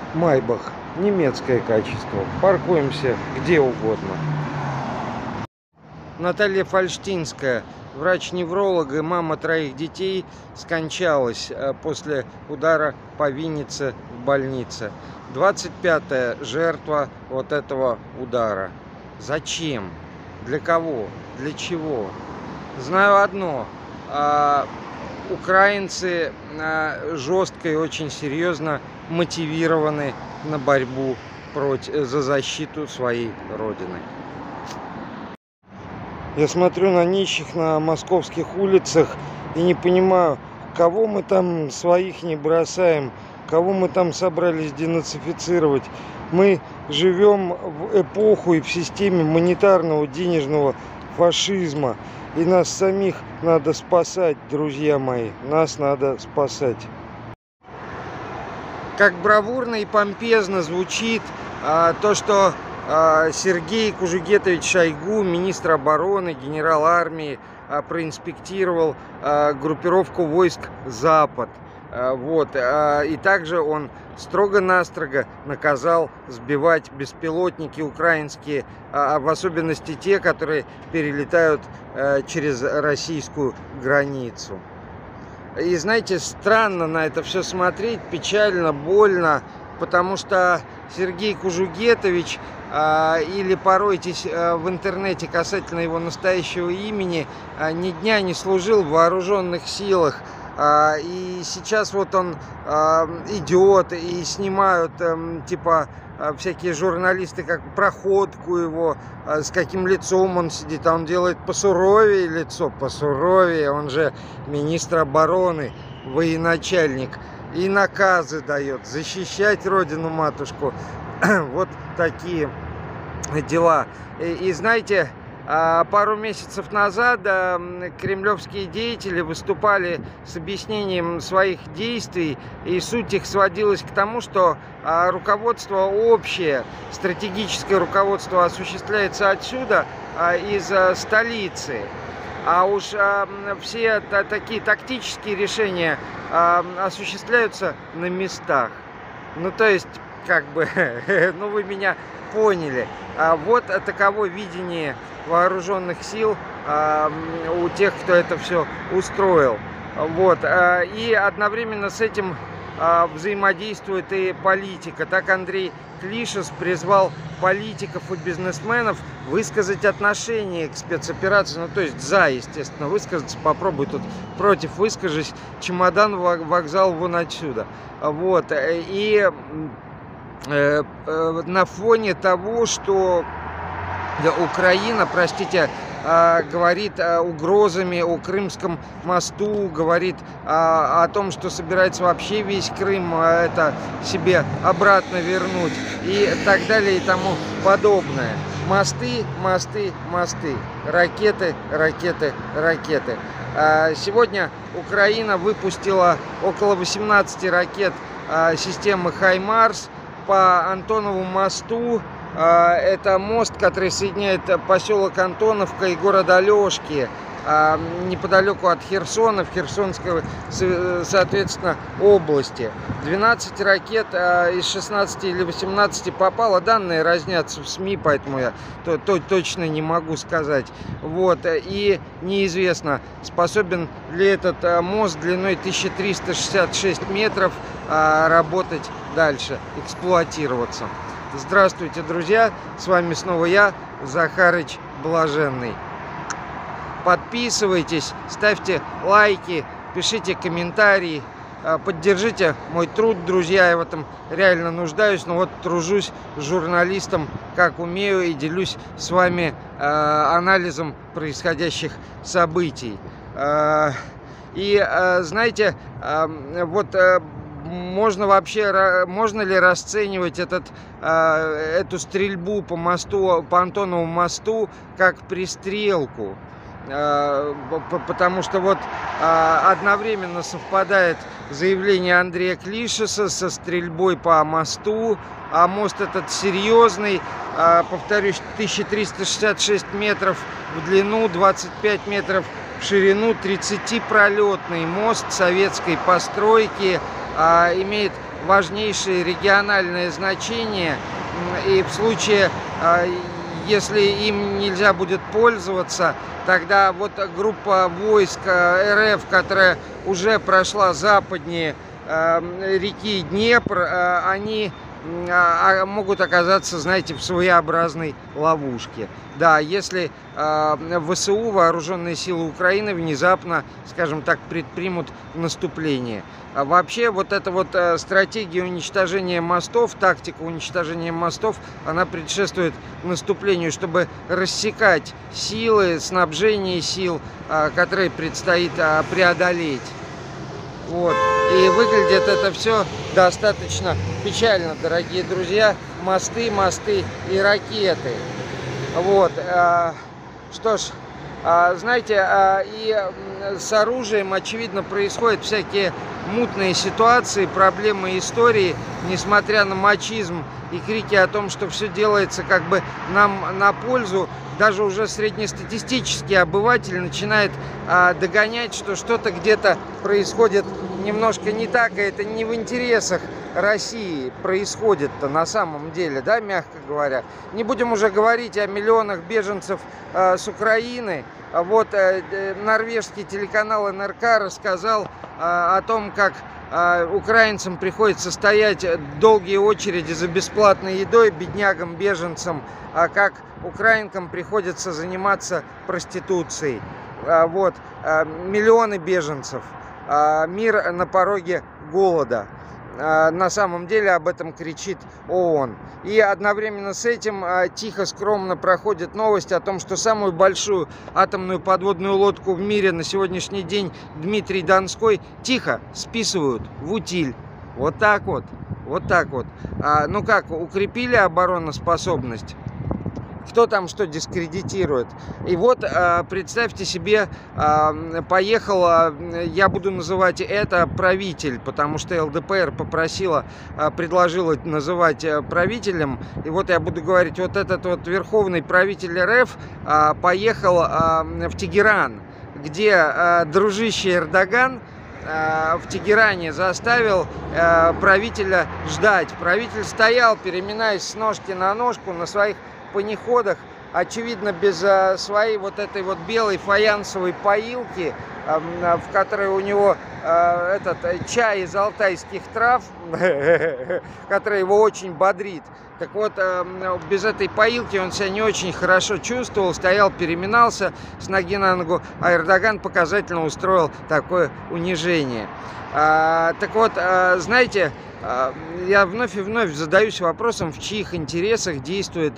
Майбах. Немецкое качество. Паркуемся где угодно. Наталья Фальштинская, врач-невролог и мама 3 детей, скончалась после удара по Виннице в больнице. 25-я жертва вот этого удара. Зачем? Для кого? Для чего? Знаю одно. Украинцы жестко и очень серьезно мотивированы на борьбу за защиту своей родины. Я смотрю на нищих на московских улицах и не понимаю, кого мы там своих не бросаем, кого мы там собрались денацифицировать. Мы живем в эпоху и в системе монетарного денежного фашизма. И нас самих надо спасать, друзья мои. Нас надо спасать. Как бравурно и помпезно звучит то, что Сергей Кужугетович Шойгу, министр обороны, генерал армии, проинспектировал группировку войск «Запад». Вот. И также он строго-настрого наказал сбивать беспилотники украинские, в особенности те, которые перелетают через российскую границу. И знаете, странно на это все смотреть, печально, больно, потому что Сергей Кужугетович, или поройтесь в интернете касательно его настоящего имени, ни дня не служил в вооруженных силах. И сейчас вот он идет и снимают типа всякие журналисты, как проходку его, с каким лицом он сидит, а он делает посуровее лицо, посуровее, он же министр обороны, военачальник, и наказы дает защищать родину матушку. Вот такие дела. И знаете, пару месяцев назад кремлевские деятели выступали с объяснением своих действий, и суть их сводилась к тому, что руководство общее, стратегическое руководство осуществляется отсюда, из столицы. А уж все такие тактические решения осуществляются на местах. Ну, то есть, как бы, ну, вы меня поняли. Вот таково видение вооруженных сил у тех, кто это все устроил. Вот. И одновременно с этим взаимодействует и политика. Так Андрей Клишес призвал политиков и бизнесменов высказать отношение к спецоперации, ну то есть за, естественно, высказаться, попробуй тут против вскажись, чемодан, вокзал вон отсюда. Вот. И на фоне того, что Украина, простите, говорит угрозами о Крымском мосту, говорит о том, что собирается вообще весь Крым это себе обратно вернуть и так далее и тому подобное. Мосты, мосты, мосты, ракеты, ракеты, ракеты. Сегодня Украина выпустила около 18 ракет системы «Хаймарс» по Антонову мосту. Это мост, который соединяет поселок Антоновка и город Алешки, неподалеку от Херсона, в Херсонской, соответственно, области. 12 ракет из 16 или 18 попало. Данные разнятся в СМИ, поэтому я точно не могу сказать. Вот. И неизвестно, способен ли этот мост длиной 1366 метров работать дальше, эксплуатироваться. Здравствуйте, друзья! С вами снова я, Захарыч Блаженный. Подписывайтесь, ставьте лайки, пишите комментарии, поддержите мой труд, друзья. Я в этом реально нуждаюсь, но вот тружусь журналистом, как умею, и делюсь с вами анализом происходящих событий. И знаете, вот можно ли расценивать эту стрельбу по мосту, по Антонову мосту, как пристрелку? Потому что вот одновременно совпадает заявление Андрея Клишеса со стрельбой по мосту, а мост этот серьезный, повторюсь, 1366 метров в длину, 25 метров в ширину, 30-пролетный мост советской постройки, имеет важнейшее региональное значение. И в случае, если им нельзя будет пользоваться, тогда вот группа войск РФ, которая уже прошла западнее реки Днепр, они могут оказаться, знаете, в своеобразной ловушке. Да, если ВСУ, Вооруженные силы Украины, внезапно, скажем так, предпримут наступление. А вообще, вот эта вот стратегия уничтожения мостов, тактика уничтожения мостов, она предшествует наступлению, чтобы рассекать силы, снабжение сил, которые предстоит преодолеть. Вот. И выглядит это все достаточно печально, дорогие друзья. Мосты, мосты и ракеты. Вот. Что ж, знаете, и с оружием, очевидно, происходят всякие мутные ситуации, проблемы истории, несмотря на мачизм и крики о том, что все делается как бы нам на пользу. Даже уже среднестатистический обыватель начинает догонять, что что-то где-то происходит немножко не так, и это не в интересах России происходит-то на самом деле, да, мягко говоря. Не будем уже говорить о миллионах беженцев с Украины. Вот норвежский телеканал НРК рассказал о том, как украинцам приходится стоять долгие очереди за бесплатной едой, беднягам, беженцам, а как украинкам приходится заниматься проституцией. Вот, миллионы беженцев, мир на пороге голода. На самом деле об этом кричит ООН. И одновременно с этим тихо, скромно проходит новость о том, что самую большую атомную подводную лодку в мире на сегодняшний день Дмитрий Донской тихо списывают в утиль. Вот так вот. Вот так вот. Ну как, укрепили обороноспособность? Кто там что дискредитирует? И вот представьте себе, поехал, я буду называть это правитель, потому что ЛДПР предложила называть правителем. И вот я буду говорить, вот этот вот верховный правитель РФ поехал в Тегеран, где дружище Эрдоган в Тегеране заставил правителя ждать. Правитель стоял, переминаясь с ножки на ножку на своих панеходах, очевидно, без своей вот этой вот белой фаянсовой поилки, в которой у него этот чай из алтайских трав, который его очень бодрит. Так вот, без этой поилки он себя не очень хорошо чувствовал, стоял, переминался с ноги на ногу, а Эрдоган показательно устроил такое унижение. Так вот, знаете, я вновь и вновь задаюсь вопросом, в чьих интересах действует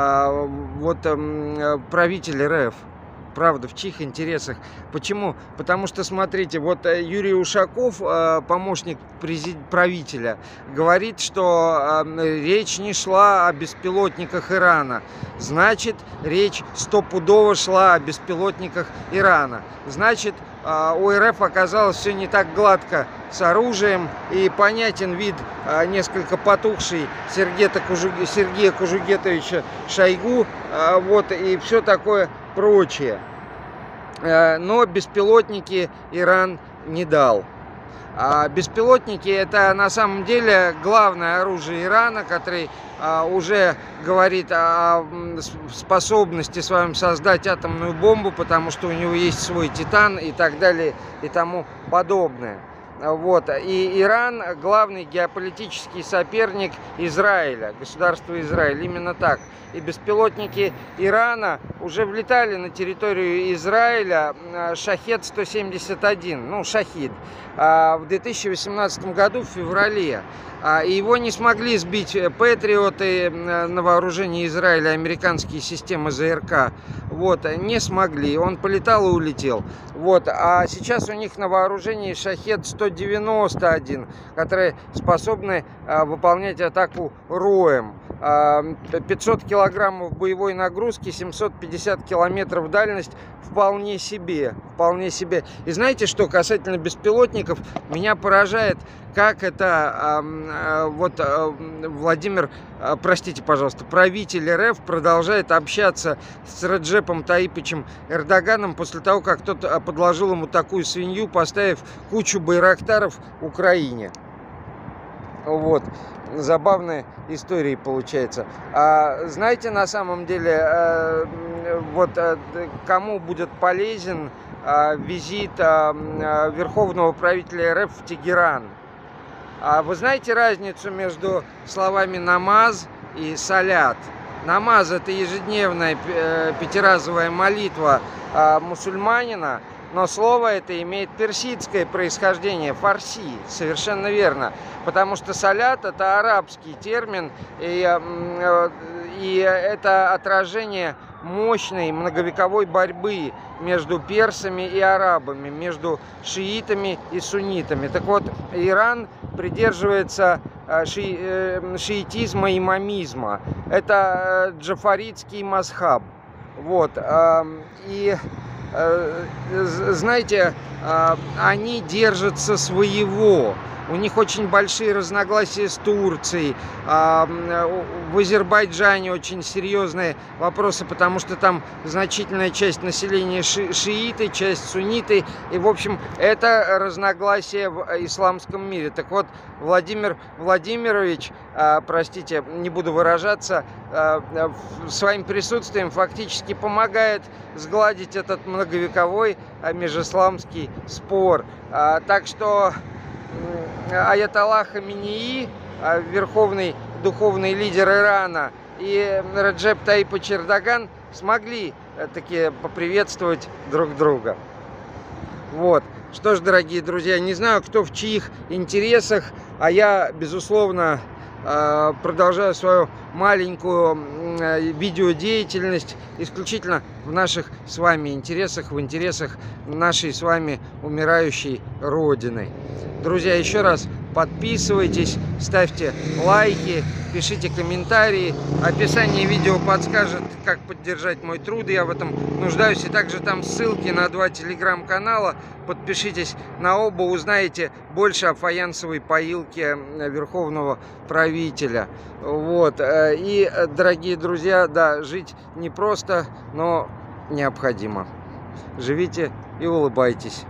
правитель РФ. Правда, в чьих интересах? Почему? Потому что, смотрите, вот Юрий Ушаков, помощник правителя, говорит, что речь не шла о беспилотниках Ирана. Значит, речь стопудово шла о беспилотниках Ирана. Значит, у РФ оказалось все не так гладко с оружием, и понятен вид несколько потухший Сергея Кужугетовича Шойгу, вот, и все такое прочее. Но беспилотники Иран не дал. Беспилотники — это на самом деле главное оружие Ирана, который уже говорит о способности своем создать атомную бомбу, потому что у него есть свой титан и так далее и тому подобное. Вот. И Иран — главный геополитический соперник Израиля, государства Израиль, именно так. И беспилотники Ирана уже влетали на территорию Израиля, Шахед-171, ну, Шахид, в 2018 году, в феврале. И его не смогли сбить патриоты на вооружении Израиля, американские системы ЗРК. Вот, не смогли. Он полетал и улетел. Вот, а сейчас у них на вооружении Шахед-191, которые способны выполнять атаку роем. 500 килограммов боевой нагрузки, 750 километров дальность, вполне себе, вполне себе. И знаете, что касательно беспилотников, меня поражает, как это Владимир, простите, пожалуйста, правитель РФ продолжает общаться с Реджепом Таипичем Эрдоганом после того, как тот подложил ему такую свинью, поставив кучу байрактаров Украине. Вот. Забавная история получается. Знаете, на самом деле, вот кому будет полезен визит верховного правителя РФ в Тегеран? Вы знаете разницу между словами намаз и салят? Намаз — это ежедневная пятиразовая молитва мусульманина, но слово это имеет персидское происхождение, фарси, совершенно верно, потому что салят — это арабский термин, и это отражение мощной многовековой борьбы между персами и арабами, между шиитами и суннитами. Так вот, Иран придерживается шиитизма и имамизма. Это джафаритский мазхаб. Вот. И знаете, они держатся своего. У них очень большие разногласия с Турцией. В Азербайджане очень серьезные вопросы, потому что там значительная часть населения шииты, часть сунниты. И, в общем, это разногласия в исламском мире. Так вот, Владимир Владимирович, простите, не буду выражаться, своим присутствием фактически помогает сгладить этот многовековой межисламский спор. Так что Аятолла Хаменеи, верховный духовный лидер Ирана, и Реджеп Таyyip Эрдоган смогли таки поприветствовать друг друга. Вот. Что ж, дорогие друзья, не знаю, кто в чьих интересах, а я, безусловно, продолжаю свою маленькую видеодеятельность исключительно в наших с вами интересах, в интересах нашей с вами умирающей Родины. Друзья, еще раз подписывайтесь, ставьте лайки, пишите комментарии. Описание видео подскажет, как поддержать мой труд. Я в этом нуждаюсь. И также там ссылки на 2 телеграм-канала. Подпишитесь на оба, узнаете больше о фаянсовой поилке верховного правителя. Вот. И, дорогие друзья, да, жить непросто, но необходимо. Живите и улыбайтесь.